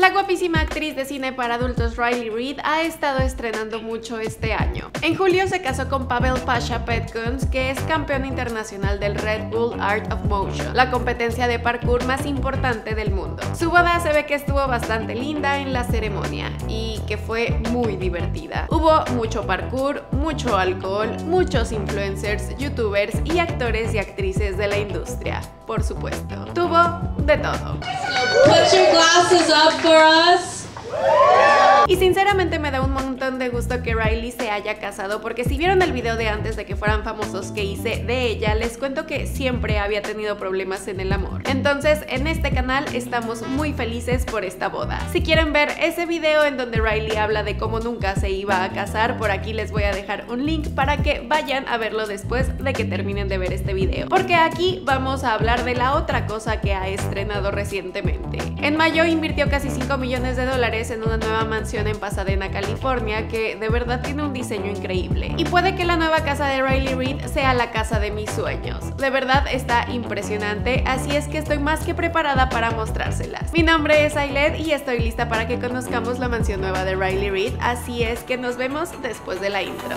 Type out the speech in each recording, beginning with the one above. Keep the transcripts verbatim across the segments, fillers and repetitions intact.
La guapísima actriz de cine para adultos Riley Reid ha estado estrenando mucho este año. En julio se casó con Pavel Pasha Petkuns, que es campeón internacional del Red Bull Art of Motion, la competencia de parkour más importante del mundo. Su boda se ve que estuvo bastante linda en la ceremonia y que fue muy divertida. Hubo mucho parkour, mucho alcohol, muchos influencers, youtubers y actores y actrices de la industria, por supuesto. Tuvo de todo. Put your glasses up for us. Y sinceramente me da un montón de gusto que Riley se haya casado, porque si vieron el video de antes de que fueran famosos que hice de ella, les cuento que siempre había tenido problemas en el amor. Entonces en este canal estamos muy felices por esta boda. Si quieren ver ese video en donde Riley habla de cómo nunca se iba a casar, por aquí les voy a dejar un link para que vayan a verlo después de que terminen de ver este video, porque aquí vamos a hablar de la otra cosa que ha estrenado recientemente. En mayo invirtió casi cinco millones de dólares en una nueva mansión en Pasadena, California, que de verdad tiene un diseño increíble. Y puede que la nueva casa de Riley Reid sea la casa de mis sueños. De verdad está impresionante, así es que estoy más que preparada para mostrárselas. Mi nombre es Ailed y estoy lista para que conozcamos la mansión nueva de Riley Reid, así es que nos vemos después de la intro.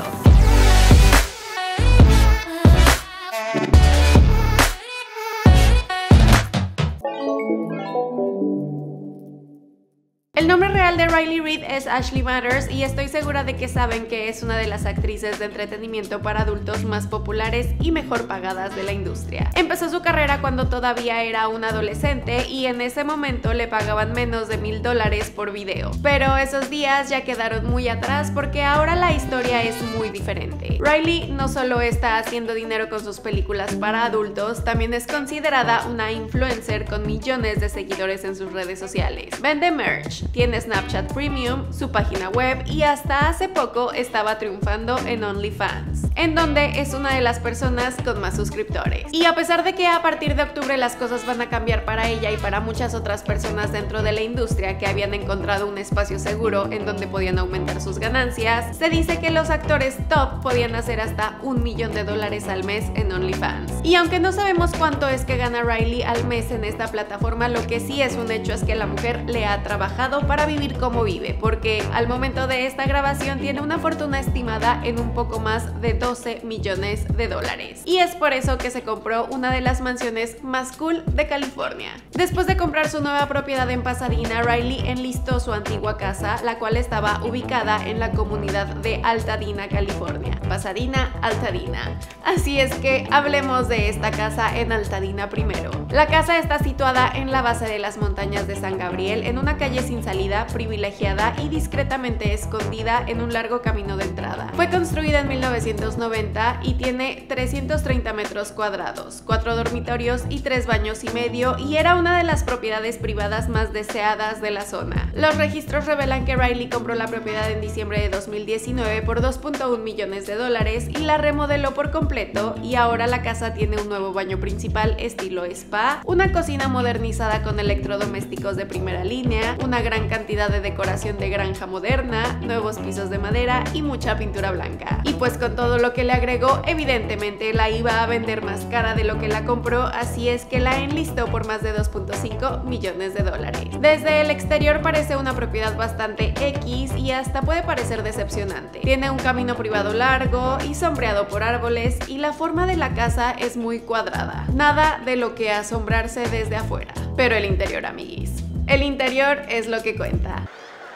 El nombre real de Riley Reid es Ashley Matters y estoy segura de que saben que es una de las actrices de entretenimiento para adultos más populares y mejor pagadas de la industria. Empezó su carrera cuando todavía era una adolescente y en ese momento le pagaban menos de mil dólares por video. Pero esos días ya quedaron muy atrás porque ahora la historia es muy diferente. Riley no solo está haciendo dinero con sus películas para adultos, también es considerada una influencer con millones de seguidores en sus redes sociales. Vende merch, tiene Snapchat Premium, su página web y hasta hace poco estaba triunfando en OnlyFans, en donde es una de las personas con más suscriptores. Y a pesar de que a partir de octubre las cosas van a cambiar para ella y para muchas otras personas dentro de la industria que habían encontrado un espacio seguro en donde podían aumentar sus ganancias, se dice que los actores top podían hacer hasta un millón de dólares al mes en OnlyFans. Y aunque no sabemos cuánto es que gana Riley al mes en esta plataforma, lo que sí es un hecho es que la mujer le ha trabajado para vivir como vive, porque al momento de esta grabación tiene una fortuna estimada en un poco más de doce millones de dólares. Y es por eso que se compró una de las mansiones más cool de California. Después de comprar su nueva propiedad en Pasadena, Riley enlistó su antigua casa, la cual estaba ubicada en la comunidad de Altadena, California. Pasadena, Altadena. Así es que hablemos de esta casa en Altadena primero. La casa está situada en la base de las montañas de San Gabriel, en una calle sin salida, privilegiada y discretamente escondida en un largo camino de entrada. Fue construida en mil novecientos noventa y tiene trescientos treinta metros cuadrados, cuatro dormitorios y tres baños y medio, y era una de las propiedades privadas más deseadas de la zona. Los registros revelan que Riley compró la propiedad en diciembre de dos mil diecinueve por dos punto uno millones de dólares y la remodeló por completo, y ahora la casa tiene un nuevo baño principal estilo spa, una cocina modernizada con electrodomésticos de primera línea, una gran cantidad de decoración de granja moderna, nuevos pisos de madera y mucha pintura blanca. Y pues con todo lo que le agregó, evidentemente la iba a vender más cara de lo que la compró, así es que la enlistó por más de dos punto cinco millones de dólares. Desde el exterior parece una propiedad bastante X y hasta puede parecer decepcionante. Tiene un camino privado largo y sombreado por árboles, y la forma de la casa es muy cuadrada. Nada de lo que asombrarse desde afuera. Pero el interior, amiguis. El interior es lo que cuenta.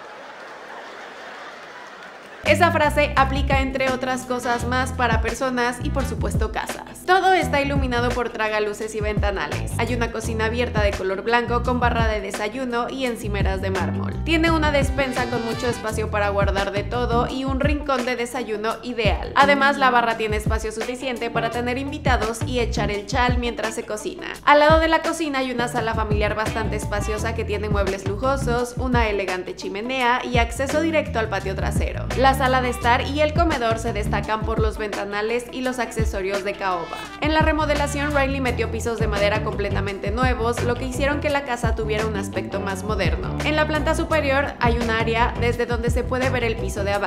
Esa frase aplica entre otras cosas más para personas y por supuesto casas. Todo está iluminado por tragaluces y ventanales. Hay una cocina abierta de color blanco con barra de desayuno y encimeras de mármol. Tiene una despensa con mucho espacio para guardar de todo y un rincón de desayuno ideal. Además, la barra tiene espacio suficiente para tener invitados y echar el chal mientras se cocina. Al lado de la cocina hay una sala familiar bastante espaciosa que tiene muebles lujosos, una elegante chimenea y acceso directo al patio trasero. La sala de estar y el comedor se destacan por los ventanales y los accesorios de caoba. En la remodelación, Riley metió pisos de madera completamente nuevos, lo que hicieron que la casa tuviera un aspecto más moderno. En la planta superior hay un área desde donde se puede ver el piso de abajo.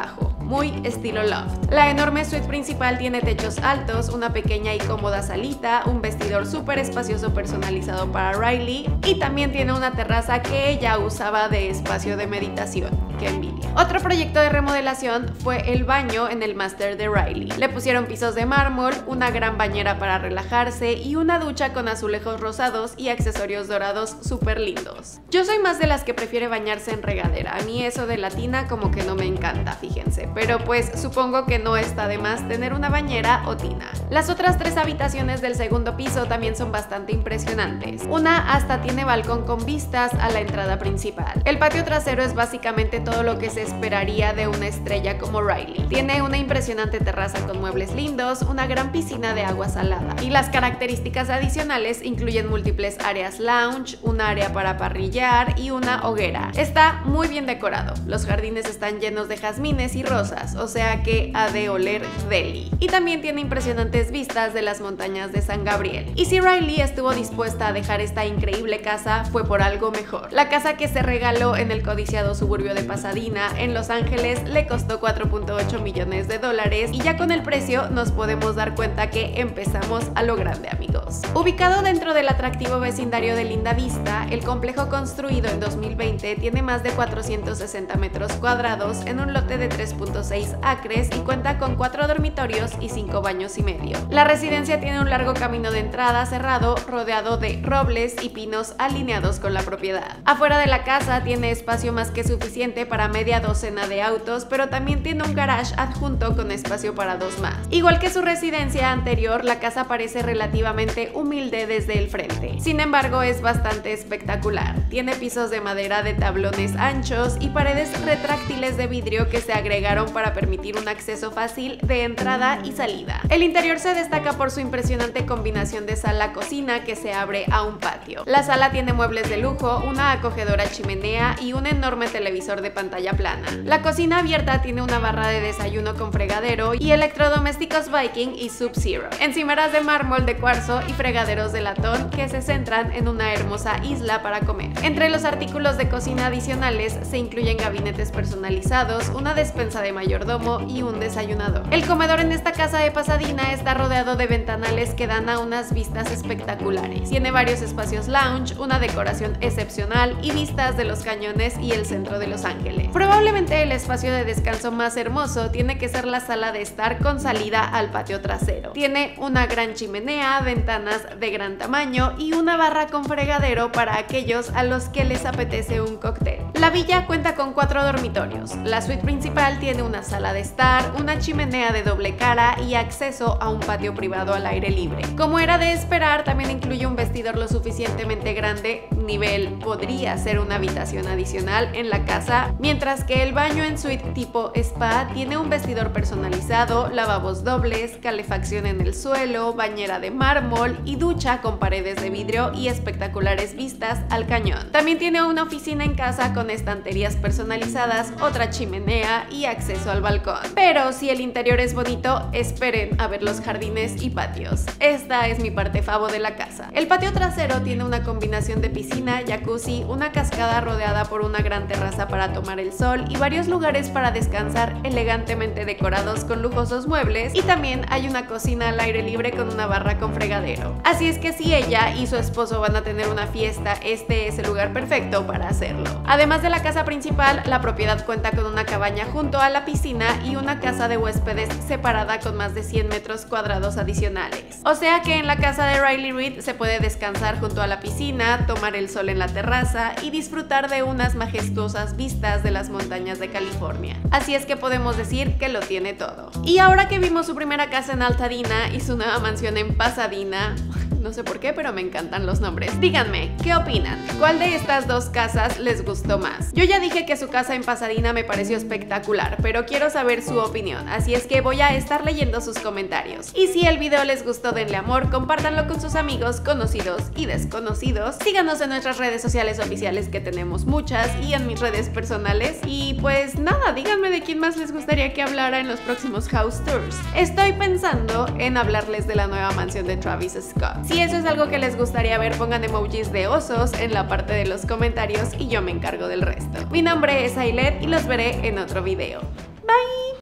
muy estilo loft. La enorme suite principal tiene techos altos, una pequeña y cómoda salita, un vestidor súper espacioso personalizado para Riley y también tiene una terraza que ella usaba de espacio de meditación. ¡Qué envidia! Otro proyecto de remodelación fue el baño en el máster de Riley. Le pusieron pisos de mármol, una gran bañera para relajarse y una ducha con azulejos rosados y accesorios dorados súper lindos. Yo soy más de las que prefiere bañarse en regadera. A mí eso de la tina como que no me encanta, fíjense. Pero pues supongo que no está de más tener una bañera o tina. Las otras tres habitaciones del segundo piso también son bastante impresionantes. Una hasta tiene balcón con vistas a la entrada principal. El patio trasero es básicamente todo lo que se esperaría de una estrella como Riley. Tiene una impresionante terraza con muebles lindos, una gran piscina de agua salada. Y las características adicionales incluyen múltiples áreas lounge, un área para parrillar y una hoguera. Está muy bien decorado. Los jardines están llenos de jazmines y rosas, o sea que ha de oler deli. Y también tiene impresionantes vistas de las montañas de San Gabriel. Y si Riley estuvo dispuesta a dejar esta increíble casa, fue por algo mejor. La casa que se regaló en el codiciado suburbio de Pasadena, en Los Ángeles, le costó cuatro punto ocho millones de dólares y ya con el precio nos podemos dar cuenta que empezamos a lo grande, amigos. Ubicado dentro del atractivo vecindario de Linda Vista, el complejo construido en dos mil veinte tiene más de cuatrocientos sesenta metros cuadrados en un lote de tres punto seis acres y cuenta con cuatro dormitorios y cinco baños y medio. La residencia tiene un largo camino de entrada cerrado rodeado de robles y pinos alineados con la propiedad. Afuera de la casa tiene espacio más que suficiente para media docena de autos, pero también tiene un garage adjunto con espacio para dos más. Igual que su residencia anterior, la casa parece relativamente humilde desde el frente. Sin embargo, es bastante espectacular. Tiene pisos de madera de tablones anchos y paredes retráctiles de vidrio que se agregaron para permitir un acceso fácil de entrada y salida. El interior se destaca por su impresionante combinación de sala-cocina que se abre a un patio. La sala tiene muebles de lujo, una acogedora chimenea y un enorme televisor de pantalla plana. La cocina abierta tiene una barra de desayuno con fregadero y electrodomésticos Viking y Sub-Zero, encimeras de mármol de cuarzo y fregaderos de latón que se centran en una hermosa isla para comer. Entre los artículos de cocina adicionales se incluyen gabinetes personalizados, una despensa de mayordomo y un desayunador. El comedor en esta casa de Pasadena está rodeado de ventanales que dan a unas vistas espectaculares. Tiene varios espacios lounge, una decoración excepcional y vistas de los cañones y el centro de Los Ángeles. Probablemente el espacio de descanso más hermoso tiene que ser la sala de estar con salida al patio trasero. Tiene una gran chimenea, ventanas de gran tamaño y una barra con fregadero para aquellos a los que les apetece un cóctel. La villa cuenta con cuatro dormitorios. La suite principal tiene una sala de estar, una chimenea de doble cara y acceso a un patio privado al aire libre. Como era de esperar, también incluye un vestidor lo suficientemente grande, nivel podría ser una habitación adicional en la casa, mientras que el baño en suite tipo spa tiene un vestidor personalizado, lavabos dobles, calefacción en el suelo, bañera de mármol y ducha con paredes de vidrio y espectaculares vistas al cañón. También tiene una oficina en casa con estanterías personalizadas, otra chimenea y acceso al balcón. Pero si el interior es bonito, esperen a ver los jardines y patios. Esta es mi parte favo de la casa. El patio trasero tiene una combinación de piscina, jacuzzi, una cascada rodeada por una gran terraza para tomar el sol y varios lugares para descansar elegantemente decorados con lujosos muebles, y también hay una cocina al aire libre con una barra con fregadero. Así es que si ella y su esposo van a tener una fiesta, este es el lugar perfecto para hacerlo. Además de la casa principal, la propiedad cuenta con una cabaña junto a la piscina y una casa de huéspedes separada con más de cien metros cuadrados adicionales. O sea que en la casa de Riley Reid se puede descansar junto a la piscina, tomar el sol en la terraza y disfrutar de unas majestuosas vistas de las montañas de California. Así es que podemos decir que lo tiene todo. Y ahora que vimos su primera casa en Altadena y su nueva mansión en Pasadena, no sé por qué, pero me encantan los nombres. Díganme, ¿qué opinan? ¿Cuál de estas dos casas les gustó más? Yo ya dije que su casa en Pasadena me pareció espectacular, pero quiero saber su opinión, así es que voy a estar leyendo sus comentarios. Y si el video les gustó, denle amor, compártanlo con sus amigos, conocidos y desconocidos. Síganos en nuestras redes sociales oficiales, que tenemos muchas, y en mis redes personales. Y pues nada, díganme de quién más les gustaría que hablara en los próximos house tours. Estoy pensando en hablarles de la nueva mansión de Travis Scott. Si eso es algo que les gustaría ver, pongan emojis de osos en la parte de los comentarios y yo me encargo del resto. Mi nombre es Ailet y los veré en otro video. Bye.